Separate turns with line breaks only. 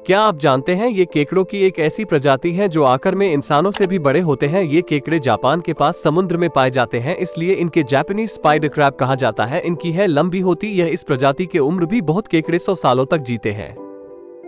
क्या आप जानते हैं ये केकड़ों की एक ऐसी प्रजाति है जो आकार में इंसानों से भी बड़े होते हैं। ये केकड़े जापान के पास समुद्र में पाए जाते हैं, इसलिए इनके जापानीज स्पाइडर क्रैब कहा जाता है। इनकी है लंबी होती। यह इस प्रजाति के उम्र भी बहुत केकड़े 100 सालों तक जीते हैं।